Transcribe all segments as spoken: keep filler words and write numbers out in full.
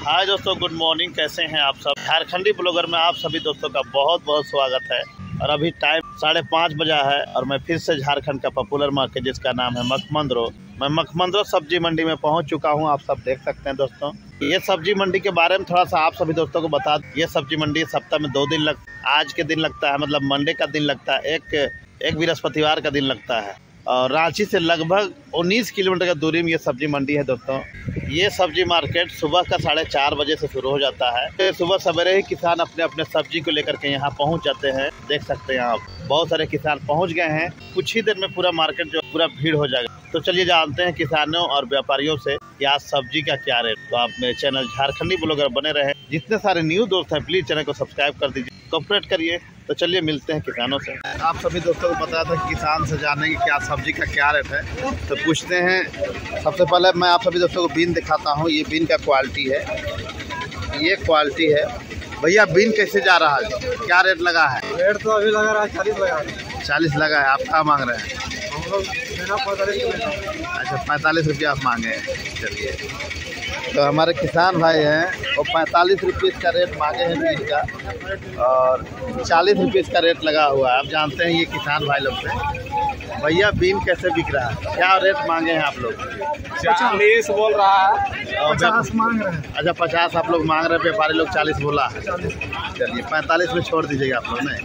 हाय दोस्तों, good morning. कैसे हैं आप सब। झारखंडी ब्लॉगर में आप सभी दोस्तों का बहुत बहुत स्वागत है। और अभी टाइम साढ़े पाँच बजा है और मैं फिर से झारखंड का पॉपुलर मार्केट जिसका नाम है मखमंदरो, मैं मखमंदरो सब्जी मंडी में पहुंच चुका हूं। आप सब देख सकते हैं दोस्तों। ये सब्जी मंडी के बारे में थोड़ा सा आप सभी दोस्तों को बता दें। ये सब्जी मंडी सप्ताह में दो दिन लग आज के दिन लगता है, मतलब मंडे का दिन लगता है, एक एक बृहस्पतिवार का दिन लगता है। और रांची से लगभग उन्नीस किलोमीटर की दूरी में ये सब्जी मंडी है दोस्तों। ये सब्जी मार्केट सुबह का साढ़े चार बजे से शुरू हो जाता है। तो सुबह सवेरे ही किसान अपने अपने सब्जी को लेकर के यहाँ पहुँच जाते हैं। देख सकते हैं आप, बहुत सारे किसान पहुँच गए हैं। कुछ ही देर में पूरा मार्केट जो पूरा भीड़ हो जाएगा। तो चलिए जानते हैं किसानों और व्यापारियों से कि आज सब्जी का क्या रेट। तो आप मेरे चैनल झारखंडी ब्लॉगर बने रहे। जितने सारे न्यू दोस्त हैं प्लीज चैनल को सब्सक्राइब कर दीजिए, कॉपरेट करिए। तो चलिए मिलते हैं किसानों से। आप सभी दोस्तों को पता था कि किसान से जाने की क्या सब्जी का क्या रेट है, तो पूछते हैं। सबसे पहले मैं आप सभी दोस्तों को बीन दिखाता हूँ। ये बीन का क्वालिटी है, ये क्वालिटी है। भैया बीन कैसे जा रहा है, क्या रेट लगा है? रेट तो अभी लगा रहा है चालीस लगा है। चालीस लगा है। आप क्या मांग रहे हैं? हम लोग पैंतालीस। अच्छा, पैंतालीस रुपया आप मांगे हैं। चलिए, तो हमारे किसान भाई हैं वो पैंतालीस रुपये का रेट मांगे हैं बीन का, और चालीस रुपये का रेट लगा हुआ है। आप जानते हैं ये किसान भाई लोग से। भैया बीन कैसे बिक रहा है, क्या रेट मांगे हैं आप लोग? चालीस बोल रहा है, पचास मांग रहे हैं। अच्छा, पचास आप लोग मांग रहे हैं, व्यापारी लोग चालीस बोला है। चलिए पैंतालीस में छोड़ दीजिएगा आप लोग ने।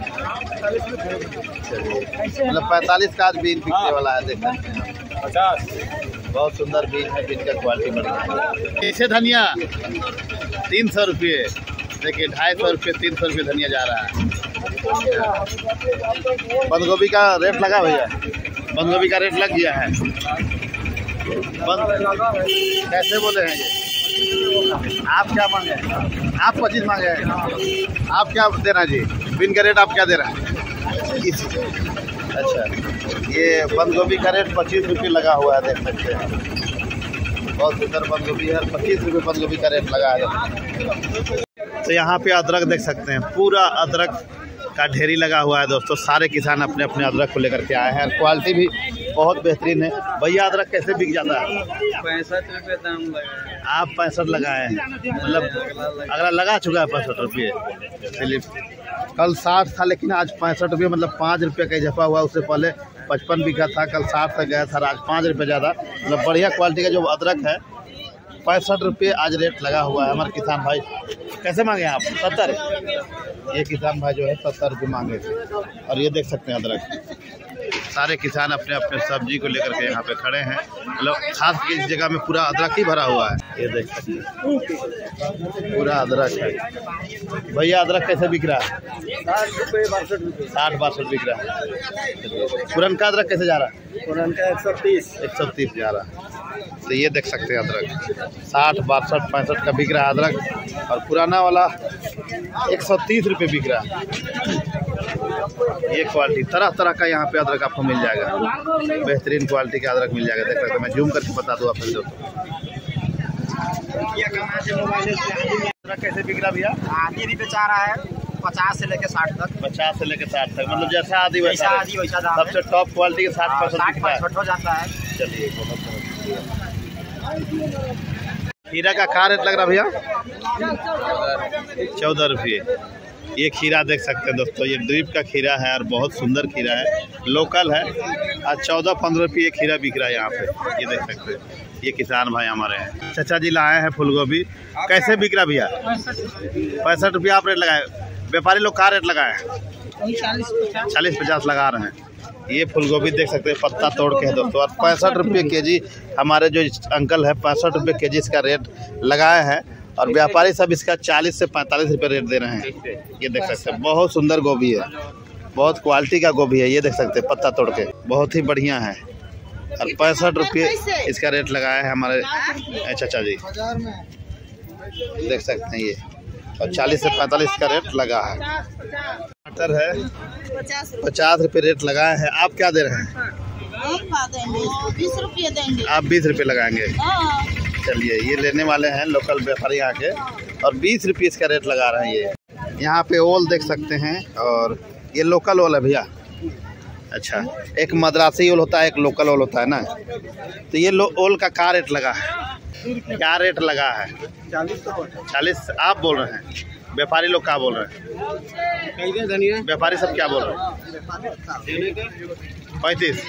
चलिए, मतलब पैंतालीस का आज बीन बिकने वाला है। देख सकते हैं पचास। बहुत सुंदर बीन है, बीन का क्वालिटी बढ़िया है। कैसे धनिया? तीन सौ रुपये। देखिए ढाई सौ रुपये, तीन सौ रुपये धनिया जा रहा है। बंद गोभी का रेट लगा भैया? बंद गोभी का रेट लग गया है। कैसे बोले हैं ये? आप क्या मांगे? आप पच्चीस मांगे हैं। आप क्या दे रहे हैं जी? बीन का रेट आप क्या दे रहे हैं? अच्छा, ये बंद गोभी का रेट पच्चीस रुपये लगा हुआ है। देख सकते हैं बहुत सुंदर बंद गोभी है। पच्चीस रुपये बंद गोभी का रेट लगा है। तो यहाँ पे अदरक देख सकते हैं, पूरा अदरक का ढेरी लगा हुआ है दोस्तों। सारे किसान अपने अपने अदरक को लेकर के आए हैं। क्वालिटी भी बहुत बेहतरीन है। भैया अदरक कैसे बिक जाता है? पैंसठ रुपये दाम लगा है। आप पैंसठ लगाए हैं, मतलब अगला लगा चुका है पैंसठ रुपये। चलिए, कल साठ था लेकिन आज पैंसठ रुपये, मतलब पाँच रुपये का इजाफा हुआ। उससे पहले पचपन बिका था, कल साठ तक गया था, आज पाँच रुपये ज़्यादा। मतलब बढ़िया क्वालिटी का जो अदरक है पैंसठ रुपये आज रेट लगा हुआ है। हमारे किसान भाई कैसे मांगे आप? सत्तर। ये किसान भाई जो है सत्तर रुपये मांगे थे। और ये देख सकते हैं अदरक, सारे किसान अपने अपने सब्जी को लेकर के यहाँ पे खड़े हैं। मतलब खास इस जगह में पूरा अदरक ही भरा हुआ है। ये देख सकते हैं पूरा अदरक है। भैया अदरक कैसे बिक रहा है? साठ रुपये बासठ रुपये। साठ बासठ बिक रहा है। पुरनका अदरक कैसे जा रहा है? पुरनका एक सौ तीस। एक सौ तीस जा रहा है। तो ये देख सकते हैं अदरक साठ बासठ पैंसठ का बिक रहा है अदरक, और पुराना वाला एक सौ तीस रुपये बिक रहा है। ये क्वालिटी तरह तरह का यहाँ पे अदरक आपको मिल जाएगा। बेहतरीन क्वालिटी का अदरक मिल जाएगा। देख सकते हैं, मैं जूम करके बता दूँ आप दोस्तों। अदरक कैसे बिक रहा भैया? आधी भी बेचा रहा है पचास से लेकर साठ तक। पचास से लेकर साठ तक, मतलब जैसा आधी वैसा आधी वैसा दाम है। सबसे टॉप क्वालिटी के साठ परसेंट बिक रहा है। हो जाता है। चलिए, बहुत बहुत खीरा का क्या रेट लग रहा भैया? चौदह रुपये। ये खीरा देख सकते हैं दोस्तों, ये ड्रिप का खीरा है और बहुत सुंदर खीरा है, लोकल है। आज चौदह पंद्रह रुपये ये खीरा बिक रहा है यहाँ पे। ये देख सकते हैं, ये किसान भाई हमारे हैं। चाचा जी लाए हैं फूल गोभी। कैसे बिक रहा भैया? पैंसठ रुपया आप रेट लगाए। व्यापारी लोग क्या रेट लगाए? चालीस पचास लगा रहे हैं। ये फूल गोभी देख सकते हैं, पत्ता तोड़ के है दोस्तों। और पैंसठ रुपये के जी हमारे जो अंकल है, पैंसठ रुपये के जी इसका रेट लगाए हैं। और व्यापारी सब इसका चालीस से पैंतालीस रुपये रेट दे रहे हैं। ये देख सकते हैं, बहुत सुंदर गोभी है, बहुत क्वालिटी का गोभी है। ये देख सकते हैं पत्ता तोड़ के, बहुत ही बढ़िया है। और पैंसठ रुपये इसका रेट लगाया है हमारे चाचा जी, देख सकते हैं ये। और चालीस से पैंतालीस का रेट लगा है। टमाटर है पचास रुपये रेट लगाए हैं। आप क्या दे रहे हैं? बीस रुपये देंगे। आप बीस रुपये लगाएंगे। चलिए, ये लेने वाले हैं लोकल व्यापारी यहाँ के, और बीस रुपये इसका रेट लगा रहे हैं। ये यहाँ पे ओल देख सकते हैं, और ये लोकल ओल है भैया। अच्छा, एक मद्रासी ओल होता है, एक लोकल ओल होता है ना। तो ये लो ओल का क्या रेट लगा है, क्या रेट लगा है? चालीस चालीस आप बोल रहे हैं, व्यापारी लोग क्या बोल रहे हैं? धनिया व्यापारी सब क्या बोल रहे हैं? पैंतीस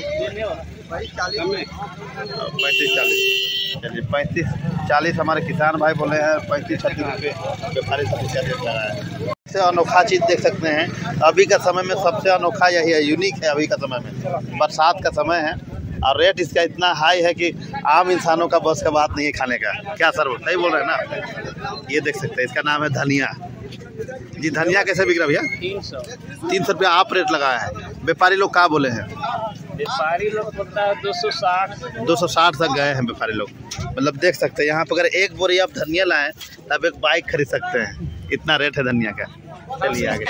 पैंतीस चालीस चलिए, पैंतीस चालीस हमारे किसान भाई बोले हैं, पैंतीस छत्तीस रुपये व्यापारी सब क्या रेट लगा है। सबसे अनोखा चीज़ देख सकते हैं, अभी का समय में सबसे अनोखा यही है, यूनिक है। अभी का समय में बरसात का समय है और रेट इसका इतना हाई है कि आम इंसानों का बस का बात नहीं है खाने का। क्या सर सही बोल रहे हैं ना? ये देख सकते हैं, इसका नाम है धनिया जी। धनिया कैसे बिक रहा भैया? तीन सौ तीन सौ रुपया आप रेट लगाया है। व्यापारी लोग क्या बोले हैं? व्यापारी लोग बोलता है दो सौ साठ दो सौ साठ तक गए हैं व्यापारी लोग। मतलब देख सकते हैं यहाँ पर अगर एक बोरी आप धनिया लाएं तब एक बाइक खरीद सकते हैं, इतना रेट है धनिया का। चलिए आगे,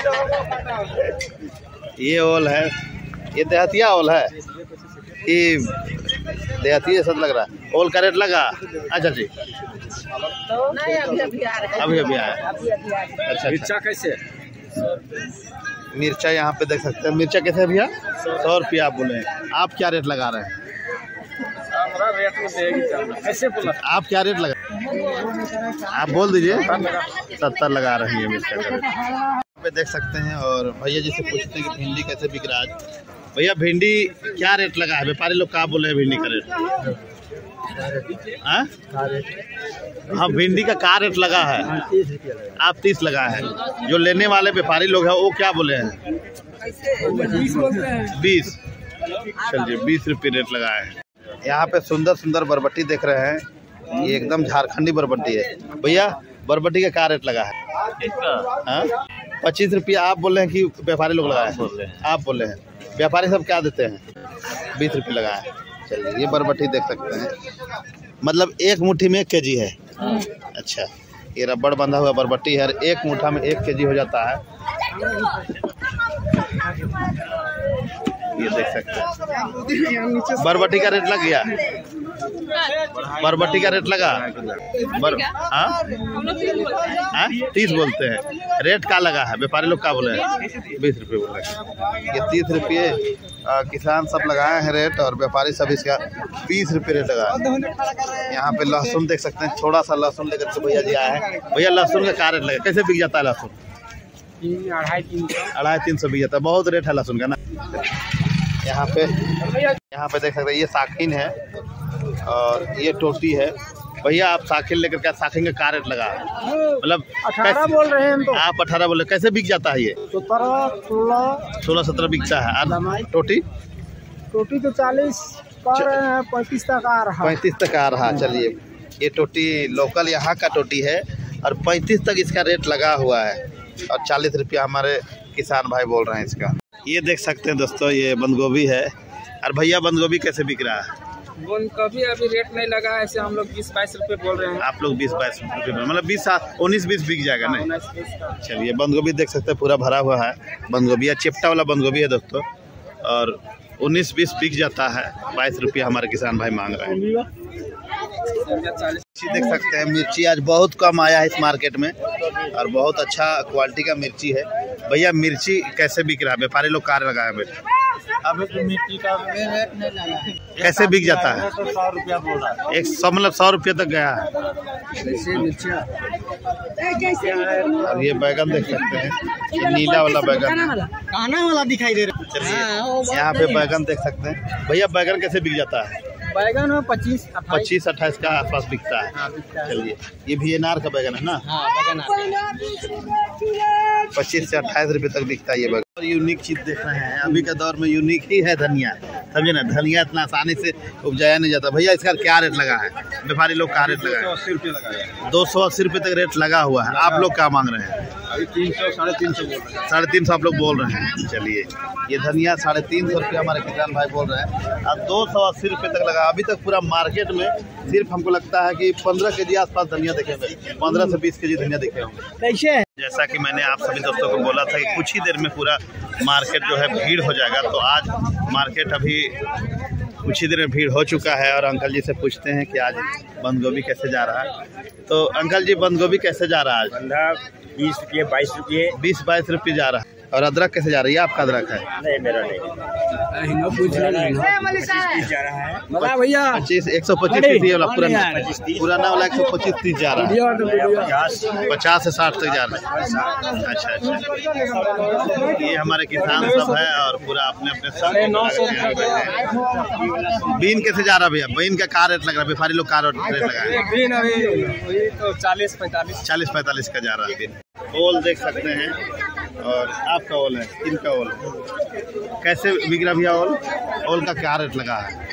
ये ओल है, ये देहातिया ओल है कि देहाती जैसा लग रहा है। ओल का रेट लगा? अच्छा जी, नहीं अभी अभी आ रहा है, अभी अभी आया। अभी अभी आ रहा है। अच्छा, मिर्चा कैसे? मिर्चा यहाँ पे देख सकते हैं। मिर्चा कैसे भैया? सौ रुपया आप बोले हैं। आप क्या रेट लगा रहे हैं? हमारा रेट में देगी चलना। कैसे बोला? आप क्या रेट लगा, आप बोल दीजिए। सत्तर लगा रही है मिर्चा का रेट। यहाँ पे देख सकते हैं और भैया जी से पूछते हैं कि भिंडी कैसे बिक रहा है। भैया भिंडी क्या रेट लगा है? व्यापारी लोग क्या बोले हैं भिंडी का रेट? हाँ हाँ, भिंडी का क्या रेट लगा है? आप तीस लगा है। जो लेने वाले व्यापारी लोग हैं वो क्या बोले हैं? बीस। चलिए, बीस रुपये रेट लगा है। यहाँ पे सुंदर सुंदर बरबट्टी देख रहे हैं, ये एकदम झारखंडी बरबट्टी है। भैया बरबट्टी का क्या रेट लगा है? हाँ, पच्चीस रुपया आप बोल रहे हैं कि व्यापारी लोग लगाए हैं? आप बोल रहे हैं। व्यापारी सब क्या देते हैं? बीस रुपये लगा है। चलिए, ये बरबट्टी देख सकते हैं, मतलब एक मुट्ठी में एक के जी है। अच्छा, ये रबड़ बंधा हुआ बरबट्टी है, एक मुट्ठा में एक के जी हो जाता है। ये देख सकते हैं, बरबट्टी का रेट लग गया। बरबट्टी का रेट लगा बर हाँ हाँ तीस बोलते हैं। रेट का लगा है? व्यापारी लोग क्या बोले हैं? बीस रुपये बोले हैं। ये तीस रुपये किसान सब लगाए हैं रेट, और व्यापारी सब इसका बीस रुपये रेट लगा है। यहाँ पे लहसुन देख सकते हैं, थोड़ा सा लहसुन लेकर के भैया जी आए हैं। भैया लहसुन का क्या रेट लगा, कैसे बिक जाता है लहसुन? अढ़ाई तीन सौ अढ़ाई तीन सौ बिक जाता है। बहुत रेट है लहसुन का ना। यहाँ पे यहाँ पे देख सकते हैं, ये साखिन है और ये टोटी है। भैया आप साखिन लेकर क्या, साखिन का क्या रेट लगा? मतलब अठारह बोल रहे हैं हम तो। आप अठारह बोले, कैसे बिक जाता है ये? सत्रह सोलह सोलह सत्रह बिकता है। और टोटी? टोटी तो चालीस कर रहे हैं, पैंतीस तक आ रहा है। पैंतीस तक आ रहा। चलिए, ये टोटी लोकल यहाँ का टोटी है और पैंतीस तक इसका रेट लगा हुआ है, और चालीस रुपया हमारे किसान भाई बोल रहे हैं इसका। ये देख सकते हैं दोस्तों, ये बंद गोभी है। और भैया बंद गोभी कैसे बिक रहा है? बंद गोभी अभी रेट नहीं लगा है, ऐसे हम लोग बीस बाईस रुपए बोल रहे हैं। आप लोग बीस बाईस रुपये, मतलब बीस उन्नीस बीस बिक जाएगा नहीं? चलिए, बंद गोभी देख सकते हैं, पूरा भरा हुआ है बंद गोभी, या चिपटा वाला बंद गोभी है दोस्तों, और उन्नीस बीस बिक जाता है। बाईस रुपया हमारे किसान भाई मांग रहे हैं। देख सकते हैं, मिर्ची आज बहुत कम आया है इस मार्केट में, और बहुत अच्छा क्वालिटी का मिर्ची है। भैया मिर्ची कैसे बिक रहा है? व्यापारी लोग कार लगाए हैं? अभी तो मिर्ची का रेट नहीं लगा है। कैसे बिक जाता है? तो सौ रुपया बोल रहा है। एक सौ मतलब सौ रुपये तक गया है। और ये बैगन देख सकते हैं, ये नीला वाला बैगन, खाना वाला दिखाई दे रहा है। चलिए, यहाँ पे बैगन देख सकते हैं। भैया बैगन कैसे बिक जाता है? बैगन में पच्चीस पच्चीस अट्ठाईस का आसपास बिकता है। चलिए, ये भी एनार का बैगन है ना? पच्चीस से अट्ठाईस रुपये तक बिकता है ये बैगन। और यूनिक चीज़ देख रहे हैं, अभी के दौर में यूनिक ही है धनिया, समझे ना। धनिया इतना आसानी से उपजाया नहीं जाता। भैया इसका क्या रेट लगा है? व्यापारी लोग क्या रेट लगा है? अस्सी रुपये लगा है। दो सौ अस्सी रुपये तक रेट लगा हुआ है। आप लोग क्या मांग रहे हैं? अभी तीन सौ साढ़े तीन सौ बोल रहे हैं। साढ़े तीन सौ आप लोग बोल रहे हैं। चलिए, ये धनिया साढ़े तीन सौ रुपये हमारे किसान भाई बोल रहे हैं, और दो सौ अस्सी रुपये तक लगा। अभी तक पूरा मार्केट में सिर्फ हमको लगता है कि पंद्रह के जी आसपास धनिया देखे होंगे, पंद्रह से बीस के जी धनिया देखे होंगे। कैसे? जैसा कि मैंने आप सभी दोस्तों को बोला था कि कुछ ही देर में पूरा मार्केट जो है भीड़ हो जाएगा, तो आज मार्केट अभी कुछ ही देर में भीड़ हो चुका है। और अंकल जी से पूछते हैं कि आज बंद गोभी कैसे जा रहा है। तो अंकल जी, बंद गोभी कैसे जा रहा है आज? बंधा बीस रुपये बाईस रुपये बीस बाईस रुपये जा रहा है। और अदरक कैसे जा रही है? आपका अदरक है? नहीं मेरा नहीं। भैया पच्चीस एक सौ पच्चीस तीस वाला पुराना पुराना वाला एक सौ पच्चीस तीस जा रहा है, पचास से साठ तक जा रहा है। अच्छा अच्छा, ये हमारे किसान सब है और पूरा अपने अपने सब। बीन कैसे जा रहा है भैया? बीन का कार रेट लग रहा है? व्यापारी लोग कार रेट लगा है तो चालीस पैंतालीस चालीस पैंतालीस का जा रहा है बीन। ओल देख सकते हैं, और आपका ओल है, किनका ओल है? कैसे बिक रहा भैया ओल? ओल का क्या रेट लगा है?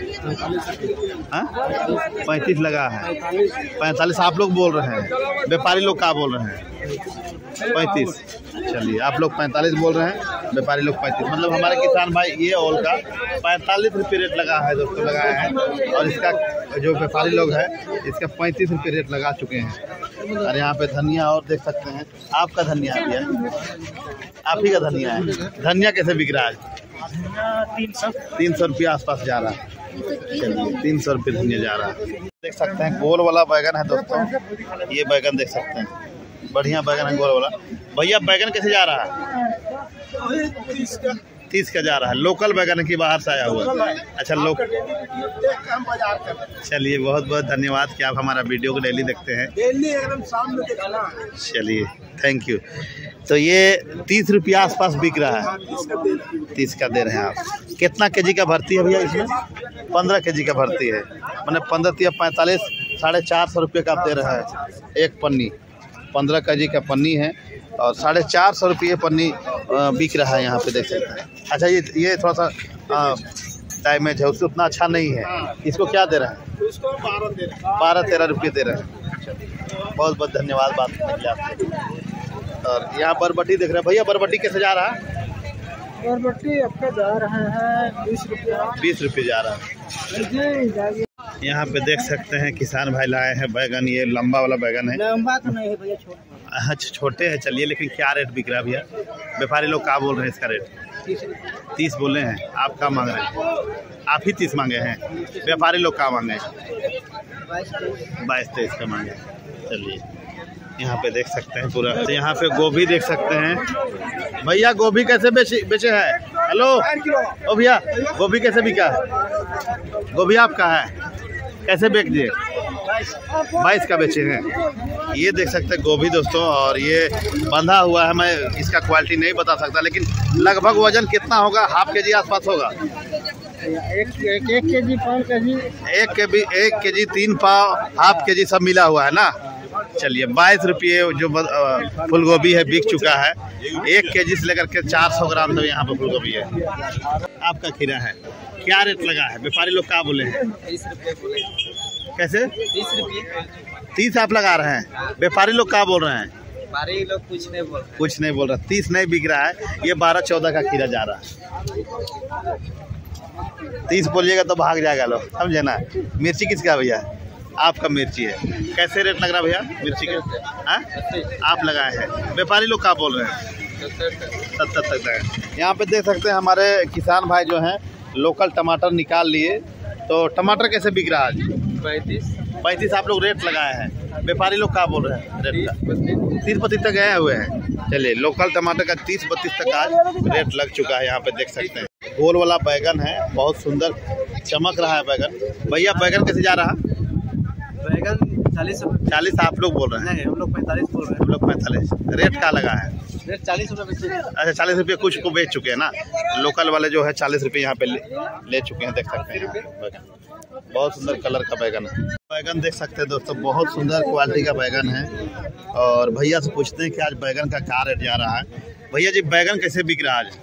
पैंतीस लगा है, पैंतालीस आप लोग बोल रहे हैं, व्यापारी लोग क्या बोल रहे हैं? पैंतीस। चलिए, आप लोग पैंतालीस बोल रहे हैं, व्यापारी लोग पैंतीस। मतलब हमारे किसान भाई ये ओल का पैंतालीस रुपये रेट लगा है दोस्तों, लगाया है, और इसका जो व्यापारी लोग हैं इसका पैंतीस रुपये रेट लगा चुके हैं। और यहाँ पे धनिया और देख सकते हैं, आपका धनिया है भैया? आप ही का धनिया है। धनिया कैसे बिक रहा है? तीन सौ तीन सौ रुपये आसपास जा रहा है। चलिए, तीन सौ रुपये धनिया जा रहा है। देख सकते हैं गोल वाला बैगन है दोस्तों, ये बैगन देख सकते हैं, बढ़िया बैगन है गोल वाला। भैया बैगन कैसे जा रहा है? तीस का जा रहा है। लोकल बैगन की बाहर से आया हुआ? अच्छा लोकल। चलिए, बहुत बहुत धन्यवाद कि आप हमारा वीडियो को डेली देखते हैं। एकदम शाम में दिखाना। चलिए, थैंक यू। तो ये तीस रुपया आसपास बिक रहा है, तीस का दे रहे हैं आप। कितना केजी का भर्ती है भैया इसमें? पंद्रह केजी का भर्ती है, मैंने पंद्रह तिया पैंतालीस, साढ़े चार सौ रुपये का आप दे रहा है एक पन्नी। पंद्रह केजी का पन्नी है और साढ़े चार सौ रुपये पन्नी बिक रहा है यहाँ पे, देख सकते हैं। अच्छा, ये ये थोड़ा सा डैमेज है, उससे उतना अच्छा नहीं है। इसको क्या दे रहा है? उसको बारह दे रहे हैं। बारह तेरह रुपये दे रहे हैं। बहुत बहुत धन्यवाद बात करने के लिए आपसे। और यहाँ बरबटी देख रहे हैं भैया, बरबटी कैसे जा रहा है? बरबटी आपका जा रहा है बीस रुपया। बीस रुपये जा रहा है। यहाँ पे देख सकते हैं किसान भाई लाए हैं बैगन, ये लंबा वाला बैगन है। लंबा तो नहीं है भैया, छोटा। अच्छा, छोटे हैं। चलिए, लेकिन क्या रेट बिक रहा है भैया? व्यापारी लोग क्या बोल रहे हैं इसका रेट? तीस बोले हैं, आप क्या मांग रहे हैं? आप ही तीस मांगे हैं, व्यापारी लोग क्या मांगे हैं? बाईस तेईस का मांगे। चलिए, यहाँ पे देख सकते हैं पूरा। तो यहाँ पे गोभी देख सकते हैं भैया, गोभी कैसे बेचे बेचे है? हेलो ओ भैया, गोभी कैसे बिका है? गोभी आपका है, कैसे बेच दिए? बाईस का बेचे हैं। ये देख सकते हैं गोभी दोस्तों, और ये बंधा हुआ है। मैं इसका क्वालिटी नहीं बता सकता, लेकिन लगभग वजन कितना होगा? हाफ के जी आसपास होगा। एक एक एक के जी पाँच के जी एक के जी एक के जी तीन पाव हाफ के जी सब मिला हुआ है ना। चलिए, बाईस रुपये जो फूल गोभी है बिक चुका है। एक के जी से लेकर के चार सौ ग्राम तक यहाँ पर फूल गोभी है। आपका खीरा है, क्या रेट लगा है? व्यापारी लोग क्या बोले हैं? तीस रुपये बोले। कैसे? तीस रुपये तीस आप लगा रहे हैं, व्यापारी लोग क्या बोल रहे हैं? व्यापारी लोग कुछ नहीं बोल रहे। कुछ नहीं बोल रहा, तीस नहीं बिक रहा है। ये बारह चौदह का खीरा जा रहा है। तीस बोलिएगा तो भाग जाएगा लोग, समझे ना। मिर्ची किसका भैया? आपका मिर्ची है। कैसे रेट लग रहा भैया मिर्ची के? हाँ, आप लगाए हैं, व्यापारी लोग क्या बोल रहे हैं? सत्तर तक है। यहाँ पे देख सकते हैं हमारे किसान भाई जो हैं लोकल टमाटर निकाल लिए। तो टमाटर कैसे बिक रहा है? पैंतीस पैंतीस आप लोग रेट लगाए हैं, व्यापारी लोग क्या बोल रहे हैं रेट का? तीस बत्तीस तक गए हुए हैं। चलिए, लोकल टमाटर का तीस बत्तीस तक आज रेट लग चुका है। यहाँ पे देख सकते हैं गोल वाला बैगन है, बहुत सुंदर चमक रहा है बैगन। भैया बैगन कैसे जा रहा है? बैगन चालीस रुपये। चालीस आप लोग बोल रहे हैं? नहीं, हम लोग पैंतालीस बोल रहे हैं। हम लोग पैंतालीस। रेट क्या लगा है? रेट चालीस रुपये। अच्छा, चालीस रुपये कुछ को बेच चुके हैं ना। लोकल वाले जो है चालीस रुपये यहाँ पे ले, ले चुके हैं। देख सकते हैं बैगन, बहुत सुंदर कलर का बैगन है। बैगन देख सकते हैं दोस्तों, बहुत सुंदर क्वालिटी का बैगन है। और भैया से पूछते हैं कि आज बैगन का क्या रेट जा रहा है। भैया जी, बैगन कैसे बिक रहा है आज?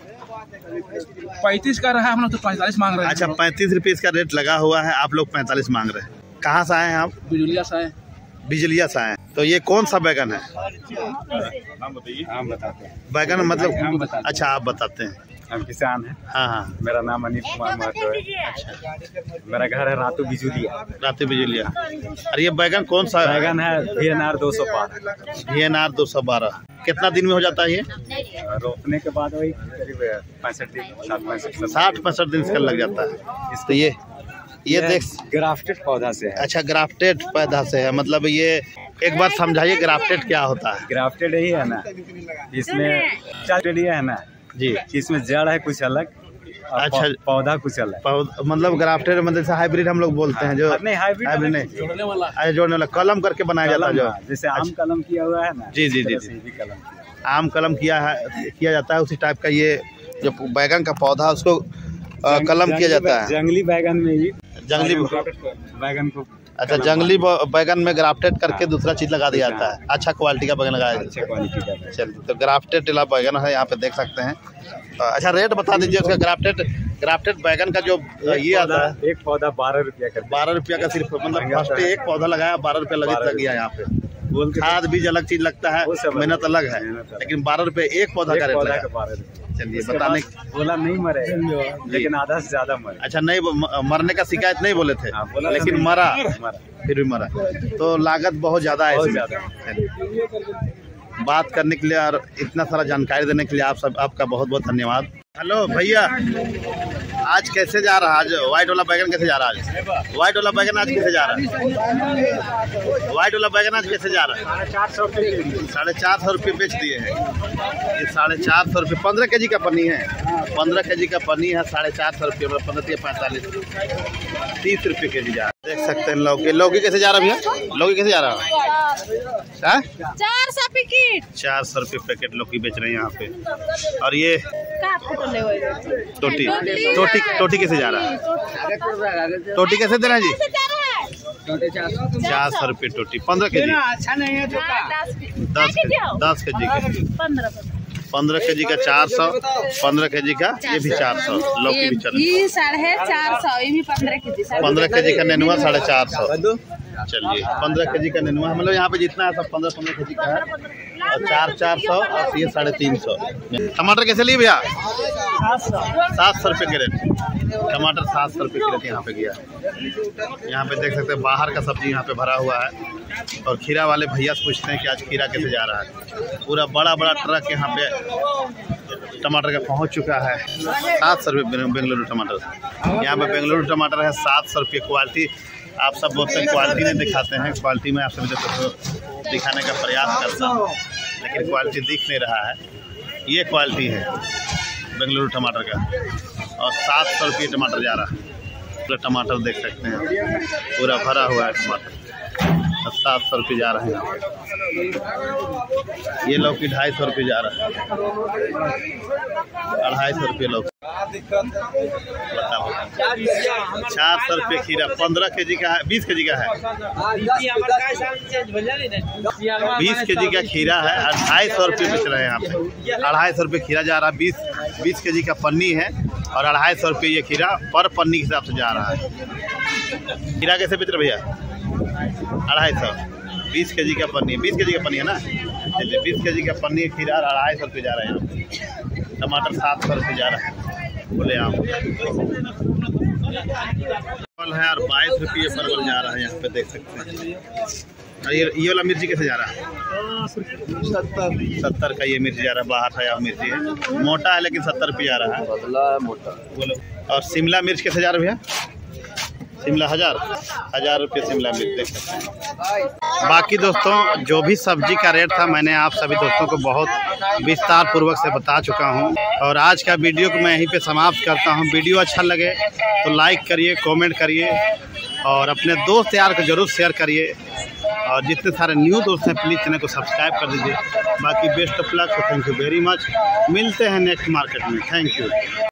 पैंतीस का रहा है, हम लोग तो पैंतालीस मांग रहे हैं। अच्छा, पैंतीस रुपये इसका रेट लगा हुआ है, आप लोग पैंतालीस मांग रहे हैं। कहाँ से आए हैं आप? बिजुलिया से आए। बिजलिया से आए। तो ये कौन सा बैगन है? हम बताइए। हम बताते हैं बैगन मतलब? हम बताते हैं। अच्छा, आप बताते हैं। हम किसान हैं। हाँ हाँ। मेरा नाम अनिल कुमार महतो है। अच्छा, मेरा घर है रातू बिजुलिया। रातू बिजुलिया। और ये बैगन कौन सा बैगन है? वी एन आर दो सौ बारह। वी एन आर दो सौ बारह। कितना दिन में हो जाता है ये? रोपने के बाद वही करीब पैंसठ दिन साठ पैंसठ साठ पैंसठ दिन इसका लग जाता है। तो ये ये देख, ग्राफ्टेड पौधा से है। अच्छा, ग्राफ्टेड पौधा से है। मतलब ये एक बार समझाइए ग्राफ्टेड क्या होता है? ग्राफ्टेड यही है ना, इसमें चार्टेड ये है ना, जी कि इसमें जड़ है कुछ अलग, अच्छा, पौधा कुछ अलग, पौधा मतलब ग्राफ्टेड मतलब हाइब्रिड हम लोग बोलते हैं जो नहीं हाइब्रिड हाइब्रिड नहीं जोड़ने वाला अच्छा जोड़ने वाला कलम करके बनाया जाता है जो जैसे आम कलम किया हुआ है ना। जी जी जी कलम आम कलम किया है किया जाता है उसी टाइप का ये जो बैगन का पौधा उसको कलम किया जाता है। जंगली बैगन में ही जंगली बैगन को अच्छा जंगली बैगन में ग्राफ्टेड करके दूसरा चीज लगा दिया जाता है। अच्छा क्वालिटी का बैगन लगाया अच्छा क्वालिटी का। चलिए तो ग्राफ्टेड बैगन है यहाँ पे देख सकते हैं। अच्छा रेट बता दीजिए उसका। ग्राफ्टेड ग्राफ्टेड बैगन का जो ये आता है एक पौधा बारह रुपया का बारह रुपया का सिर्फ मतलब फर्स्ट एक पौधा लगाया बारह रुपया लगे लग गया यहाँ पे। खाद बीज अलग चीज लगता है, मेहनत अलग है, लेकिन बारह रुपए एक पौधा का रेट लगा। चलिए बताने बोला नहीं मरे लेकिन आधा से ज्यादा मरे। अच्छा नहीं मरने का शिकायत नहीं बोले थे लेकिन मरा फिर भी मरा तो लागत बहुत ज्यादा है। बात करने के लिए और इतना सारा जानकारी देने के लिए आप सब आपका बहुत बहुत धन्यवाद। हेलो भैया, आज कैसे जा रहा है? आज व्हाइट वाला बैगन कैसे जा रहा है? आज व्हाइट वाला बैगन आज कैसे जा रहा है? व्हाइट वाला बैगन आज कैसे जा रहा है? साढ़े चार सौ रुपये बेच दिए हैं। ये साढ़े चार सौ रुपये पंद्रह के जी का पन्नी है। पंद्रह के जी का पन्नी है साढ़े चार सौ रुपये मतलब पंद्रह पैंतालीस तीस रुपये के जी जा रहा है। देख सकते हैं लौकी। लौकी कैसे जा रहा है भैया? लौकी कैसे जा रहा है? चार सौ पैकेट चार सौ रुपये पैकेट लौकी बेच रहे हैं यहाँ पे। और ये टोटी टोटी टोटी कैसे जा रहा है? टोटी कैसे दे रहे हैं जी? चार सौ रुपये टोटी पंद्रह के जी। अच्छा नहीं है दस दस के जी के पंद्रह के जी का चार सौ पंद्रह के जी का ये भी चार सौ लौकी भी चल साढ़े चार सौ ये भी पंद्रह के जी पंद्रह के जी का नेनुआ साढ़े चार सौ। चलिए पंद्रह के जी का नेनुआ मतलब यहाँ पे जितना है सब पंद्रह पंद्रह के जी का है। और चार चार सौ और ये साढ़े तीन सौ। टमाटर कैसे लिए भैया? सात सौ रुपये के रेट। टमाटर सात सौ रुपये के रेट यहाँ पे गया। यहाँ पे देख सकते हैं बाहर का सब्जी यहाँ पे भरा हुआ है। और खीरा वाले भैया से पूछते हैं कि आज खीरा कैसे जा रहा है। पूरा बड़ा बड़ा ट्रक यहाँ पे टमाटर का पहुँच चुका है। सात सौ रुपये बेंगलुरु टमाटर। यहाँ पे बेंगलुरु टमाटर है सात सौ रुपये। क्वालिटी आप सब बोलते हैं क्वालिटी नहीं दिखाते हैं। क्वालिटी में आप सभी तो दिखाने का प्रयास करता हूँ लेकिन क्वालिटी दिख नहीं रहा है। ये क्वालिटी है बेंगलुरु टमाटर का और सात सौ रुपये टमाटर जा रहा है। पूरा टमाटर देख सकते हैं पूरा भरा हुआ है टमाटर सात सौ रुपये जा रहा है। ये लौकी ढाई सौ रुपये जा रहा है। अढ़ाई सौ रुपये लौकी बताओ। चार सौ रुपये खीरा पंद्रह के जी का है बीस के जी का है। बीस के जी का खीरा है अढ़ाई सौ रुपये बेच रहे हैं यहाँ पे। अढ़ाई सौ रुपये खीरा जा रहा है। बीस बीस के जी का पन्नी है और अढ़ाई सौ रुपये ये खीरा पर पन्नी के हिसाब से जा रहा है। खीरा कैसे बेच रहे भैया? अढ़ाई सौ। बीस के जी का पन्नी बीस के जी का पन्नी है ना। चलिए बीस के जी का पन्नी खीरा अढ़ाई सौ रुपये जा रहा है। टमाटर सात सौ रुपये जा रहा है। बोले आम परवल है और बाईस रुपये परवल जा रहा है। यहाँ पे देख सकते हैं। ये ये वाला मिर्ची कैसे जा रहा है? सत्तर सत्तर का ये मिर्ची जा रहा है। बाहर से आया मिर्ची है मोटा है लेकिन सत्तर रुपये जा रहा है। बदला है मोटा बोलो। और शिमला मिर्च कैसे जा रहा है भैया? शिमला हजार हजार रुपये शिमला मिर्च देख सकते हैं। बाकी दोस्तों जो भी सब्जी का रेट था मैंने आप सभी दोस्तों को बहुत विस्तार पूर्वक से बता चुका हूं। और आज का वीडियो को मैं यहीं पे समाप्त करता हूं। वीडियो अच्छा लगे तो लाइक करिए, कमेंट करिए और अपने दोस्त यार को जरूर शेयर करिए। और जितने सारे न्यू दोस्त हैं प्लीज़ चैनल को सब्सक्राइब कर दीजिए। बाकी best of luck. Thank you very much. मिलते हैं नेक्स्ट मार्केट में। Thank you.